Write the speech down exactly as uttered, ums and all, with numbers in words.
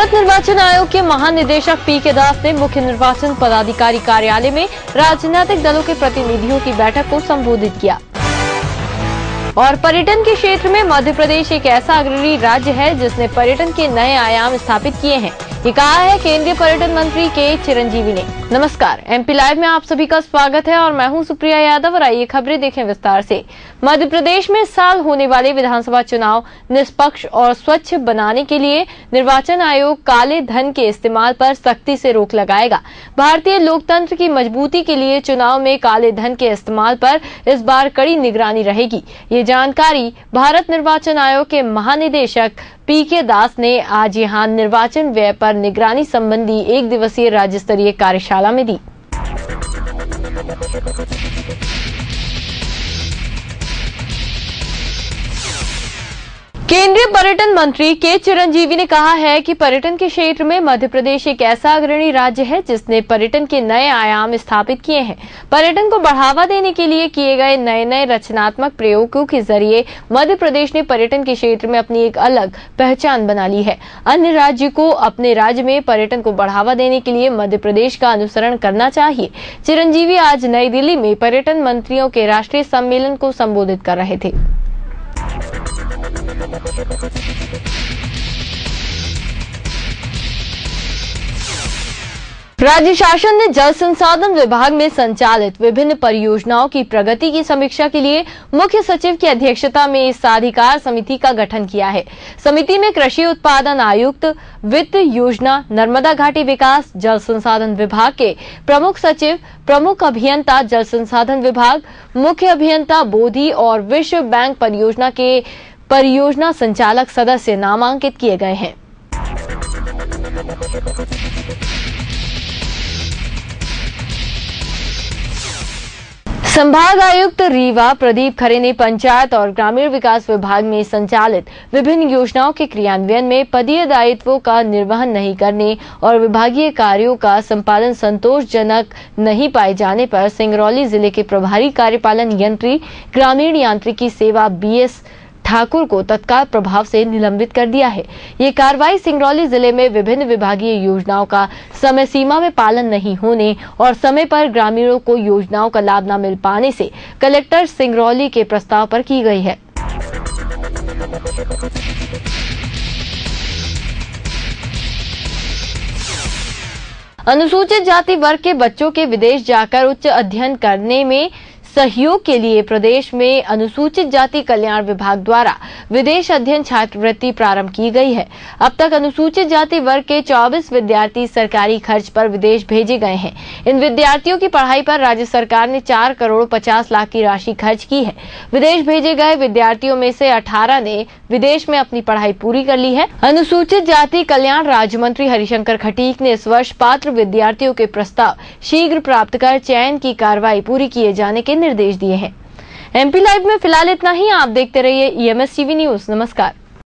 भारत निर्वाचन आयोग के महानिदेशक पी के दास ने मुख्य निर्वाचन पदाधिकारी कार्यालय में राजनीतिक दलों के प्रतिनिधियों की बैठक को संबोधित किया और पर्यटन के क्षेत्र में मध्य प्रदेश एक ऐसा अग्रणी राज्य है जिसने पर्यटन के नए आयाम स्थापित किए हैं। ये कहा है केंद्रीय पर्यटन मंत्री के चिरंजीवी ने। नमस्कार, एमपी लाइव में आप सभी का स्वागत है और मैं हूं सुप्रिया यादव और आइए खबरें देखें विस्तार से। मध्य प्रदेश में इस साल होने वाले विधानसभा चुनाव निष्पक्ष और स्वच्छ बनाने के लिए निर्वाचन आयोग काले धन के इस्तेमाल पर सख्ती से रोक लगाएगा। भारतीय लोकतंत्र की मजबूती के लिए चुनाव में काले धन के इस्तेमाल पर इस बार कड़ी निगरानी रहेगी। ये जानकारी भारत निर्वाचन आयोग के महानिदेशक पी के दास ने आज यहां निर्वाचन व्यय पर निगरानी संबंधी एक दिवसीय राज्य स्तरीय कार्यशाला में दी। केंद्रीय पर्यटन मंत्री के चिरंजीवी ने कहा है कि पर्यटन के क्षेत्र में मध्य प्रदेश एक ऐसा अग्रणी राज्य है जिसने पर्यटन के नए आयाम स्थापित किए हैं। पर्यटन को बढ़ावा देने के लिए किए गए नए नए रचनात्मक प्रयोगों के जरिए मध्य प्रदेश ने पर्यटन के क्षेत्र में अपनी एक अलग पहचान बना ली है। अन्य राज्य को अपने राज्य में पर्यटन को बढ़ावा देने के लिए मध्य प्रदेश का अनुसरण करना चाहिए। चिरंजीवी आज नई दिल्ली में पर्यटन मंत्रियों के राष्ट्रीय सम्मेलन को संबोधित कर रहे थे। राज्य शासन ने जल संसाधन विभाग में संचालित विभिन्न परियोजनाओं की प्रगति की समीक्षा के लिए मुख्य सचिव की अध्यक्षता में इस साधिकार समिति का गठन किया है। समिति में कृषि उत्पादन आयुक्त, वित्त योजना, नर्मदा घाटी विकास, जल संसाधन विभाग के प्रमुख सचिव, प्रमुख अभियंता जल संसाधन विभाग, मुख्य अभियंता बोधि और विश्व बैंक परियोजना के परियोजना संचालक सदस्य नामांकित किए गए हैं। संभाग आयुक्त रीवा प्रदीप खरे ने पंचायत और ग्रामीण विकास विभाग में संचालित विभिन्न योजनाओं के क्रियान्वयन में पदीय दायित्वों का निर्वहन नहीं करने और विभागीय कार्यों का संपादन संतोषजनक नहीं पाए जाने पर सिंगरौली जिले के प्रभारी कार्यपालन यंत्री ग्रामीण यांत्रिकी सेवा बी एस ठाकुर को तत्काल प्रभाव से निलंबित कर दिया है। ये कार्रवाई सिंगरौली जिले में विभिन्न विभागीय योजनाओं का समय सीमा में पालन नहीं होने और समय पर ग्रामीणों को योजनाओं का लाभ न मिल पाने से कलेक्टर सिंगरौली के प्रस्ताव पर की गई है। अनुसूचित जाति वर्ग के बच्चों के विदेश जाकर उच्च अध्ययन करने में सहयोग के लिए प्रदेश में अनुसूचित जाति कल्याण विभाग द्वारा विदेश अध्ययन छात्रवृत्ति प्रारंभ की गई है। अब तक अनुसूचित जाति वर्ग के चौबीस विद्यार्थी सरकारी खर्च पर विदेश भेजे गए हैं। इन विद्यार्थियों की पढ़ाई पर राज्य सरकार ने चार करोड़ पचास लाख की राशि खर्च की है। विदेश भेजे गए विद्यार्थियों में से अठारह ने विदेश में अपनी पढ़ाई पूरी कर ली है। अनुसूचित जाति कल्याण राज्य मंत्री हरिशंकर खटीक ने इस वर्ष पात्र विद्यार्थियों के प्रस्ताव शीघ्र प्राप्त कर चयन की कार्रवाई पूरी किए जाने के निर्देश दिए हैं। एमपी लाइव में फिलहाल इतना ही। आप देखते रहिए E M S TV news. नमस्कार।